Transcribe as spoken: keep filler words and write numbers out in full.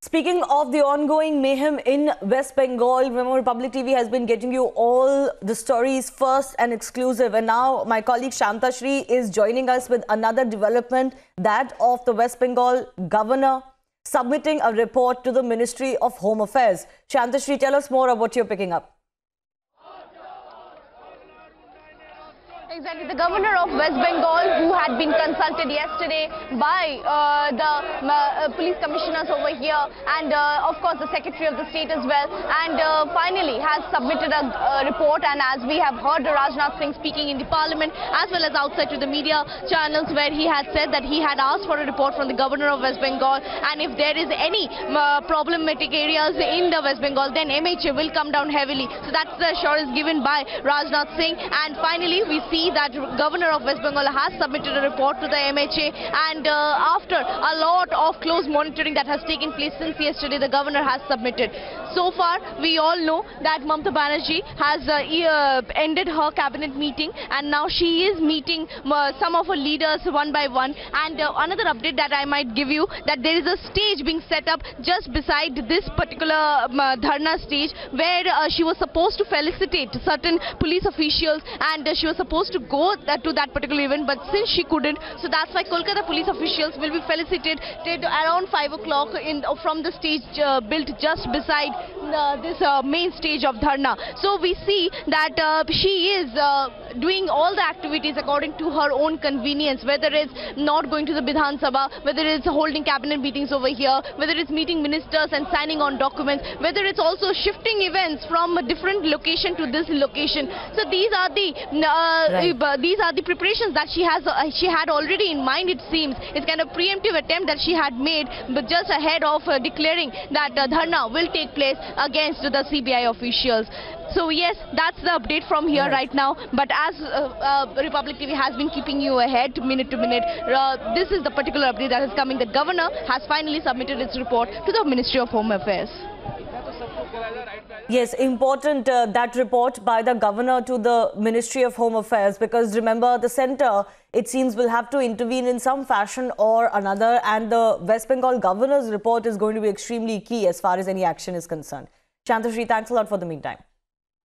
Speaking of the ongoing mayhem in West Bengal, remember Republic T V has been getting you all the stories first and exclusive. And now my colleague Shantashri is joining us with another development, that of the West Bengal governor submitting a report to the Ministry of Home Affairs. Shantashri, tell us more of what you're picking up. Exactly. The governor of West Bengal, who had been consulted yesterday by uh, the uh, police commissioners over here and uh, of course the secretary of the state as well, and uh, finally has submitted a uh, report. And as we have heard Rajnath Singh speaking in the parliament as well as outside to the media channels, where he had said that he had asked for a report from the governor of West Bengal, and if there is any uh, problematic areas in the West Bengal, then M H A will come down heavily. So that's the assurance given by Rajnath Singh. And finally we see that governor of West Bengal has submitted a report to the M H A, and uh, after a lot of close monitoring that has taken place since yesterday, the governor has submitted. So far, we all know that Mamata Banerjee has uh, uh, ended her cabinet meeting, and now she is meeting uh, some of her leaders one by one. And uh, another update that I might give you, that there is a stage being set up just beside this particular um, uh, dharna stage, where uh, she was supposed to felicitate certain police officials, and uh, she was supposed to go that, to that particular event, but since she couldn't, so that's why Kolkata police officials will be felicitated around five o'clock in from the stage uh, built just beside uh, this uh, main stage of dharna. So we see that uh, she is uh, doing all the activities according to her own convenience, whether it's not going to the Bidhan Sabha, whether it's holding cabinet meetings over here, whether it's meeting ministers and signing on documents, whether it's also shifting events from a different location to this location. So these are the uh, right. uh, these are the preparations that she has uh, she had already in mind. It seems it's kind of preemptive attempt that she had made, but just ahead of uh, declaring that uh, dharna will take place against the C B I officials. So yes, that's the update from here right, right now. But as uh, uh, Republic T V has been keeping you ahead minute to minute, uh, this is the particular update that is coming. The governor has finally submitted its report to the Ministry of Home Affairs. Yes, important uh, that report by the governor to the Ministry of Home Affairs, because remember, the centre, it seems, will have to intervene in some fashion or another, and the West Bengal governor's report is going to be extremely key as far as any action is concerned. Shantashri, thanks a lot for the meantime.